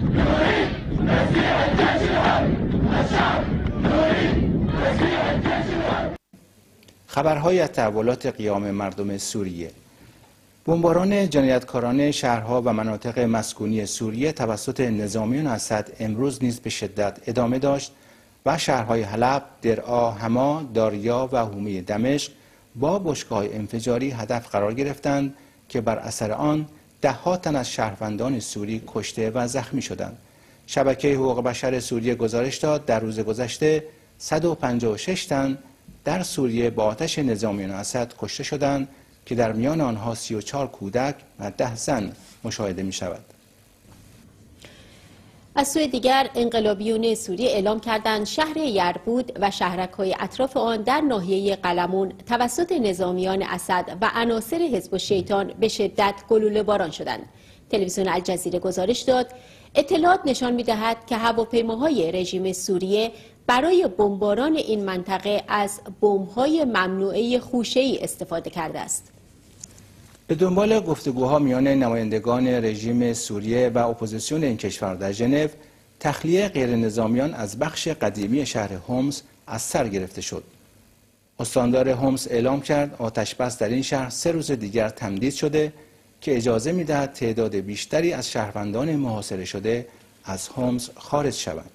خبرهای از تحولات قیام مردم سوریه. بمباران جنایتکارانه شهرها و مناطق مسکونی سوریه توسط نظامیان اسد امروز نیز به شدت ادامه داشت و شهرهای حلب، درعا، حما، داریا و حومه دمشق با بشکه‌های انفجاری هدف قرار گرفتند که بر اثر آن ده‌ها تن از شهروندان سوری کشته و زخمی شدند. شبکه حقوق بشر سوریه گزارش داد در روز گذشته 156 تن در سوریه با آتش نظامیان اسد کشته شدند که در میان آنها 34 کودک و 10 زن مشاهده می شود. از سوی دیگر انقلابیون سوریه اعلام کردند شهر یربود و شهرک‌های اطراف آن در ناحیه قلمون توسط نظامیان اسد و عناصر حزب الشیطان به شدت گلوله باران شدند. تلویزیون الجزیره گزارش داد اطلاعات نشان می‌دهد که هواپیماهای رژیم سوریه برای بمباران این منطقه از بمب‌های ممنوعه خوشه‌ای استفاده کرده است. به دنبال گفتگوها میان نمایندگان رژیم سوریه و اپوزیسیون این کشور در ژنو، تخلیه غیرنظامیان از بخش قدیمی شهر هومس از سر گرفته شد. استاندار هومس اعلام کرد آتش‌بس در این شهر 3 روز دیگر تمدید شده که اجازه می‌دهد تعداد بیشتری از شهروندان محاصره شده از هومس خارج شوند.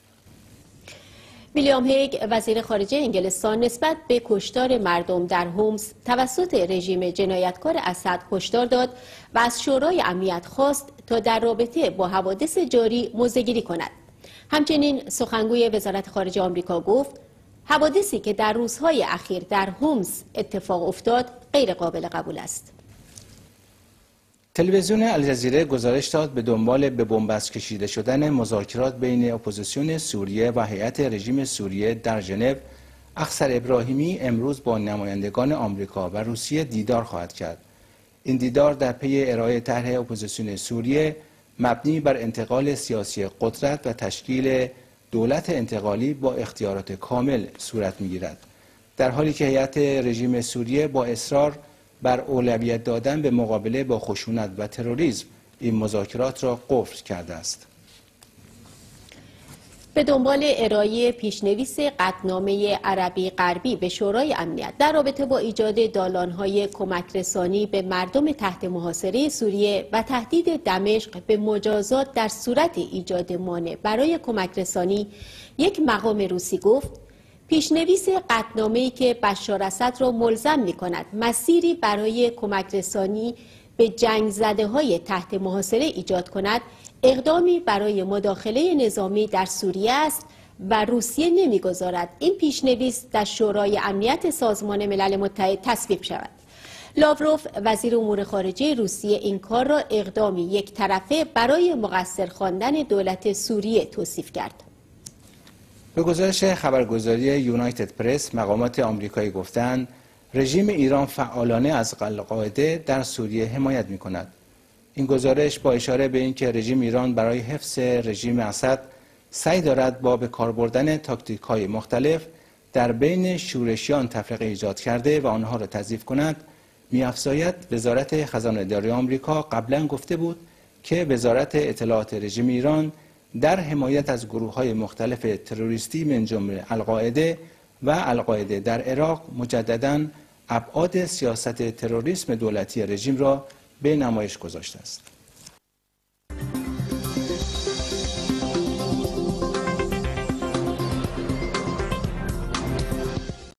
ویلیام هیگ وزیر خارجه انگلستان نسبت به کشتار مردم در هومس توسط رژیم جنایتکار اسد هشدار داد و از شورای امنیت خواست تا در رابطه با حوادث جاری موضع‌گیری کند. همچنین سخنگوی وزارت خارجه آمریکا گفت حوادثی که در روزهای اخیر در هومس اتفاق افتاد غیر قابل قبول است. تلویزیون الجزیره گزارش داد به دنبال به بنبست کشیده شدن مذاکرات بین اپوزیسیون سوریه و هیئت رژیم سوریه در ژنو، اخضر ابراهیمی امروز با نمایندگان آمریکا و روسیه دیدار خواهد کرد. این دیدار در پی ارائه طرح اپوزیسیون سوریه مبنی بر انتقال سیاسی قدرت و تشکیل دولت انتقالی با اختیارات کامل صورت می‌گیرد، در حالی که هیئت رژیم سوریه با اصرار بر اولویت دادن به مقابله با خشونت و تروریسم این مذاکرات را قفل کرده است. به دنبال ارائه پیشنویس قطعنامه عربی غربی به شورای امنیت در رابطه با ایجاد دالان‌های کمک رسانی به مردم تحت محاصره سوریه و تهدید دمشق به مجازات در صورت ایجاد مانع برای کمک رسانی، یک مقام روسی گفت پیشنویس قطعنامه‌ای که بشار اسد را ملزم می‌کند مسیری برای کمک رسانی به جنگ زده‌های تحت محاصره ایجاد کند، اقدامی برای مداخله نظامی در سوریه است و روسیه نمی‌گذارد این پیشنویس در شورای امنیت سازمان ملل متحد تصویب شود. لاوروف وزیر امور خارجه روسیه این کار را اقدامی یک طرفه برای مقصر خواندن دولت سوریه توصیف کرد. به گزارش خبرگزاری یونایتد پرس، مقامات آمریکایی گفتند رژیم ایران فعالانه از القاعده در سوریه حمایت می‌کند. این گزارش با اشاره به اینکه رژیم ایران برای حفظ رژیم اسد سعی دارد با به کار بردن تاکتیک‌های مختلف در بین شورشیان تفرقه ایجاد کرده و آنها را تضعیف کند، می‌افزاید وزارت خزانه‌داری آمریکا قبلا گفته بود که وزارت اطلاعات رژیم ایران در حمایت از گروه‌های مختلف تروریستی من جمله القاعده و القاعده در عراق مجدداً ابعاد سیاست تروریسم دولتی رژیم را به نمایش گذاشته است.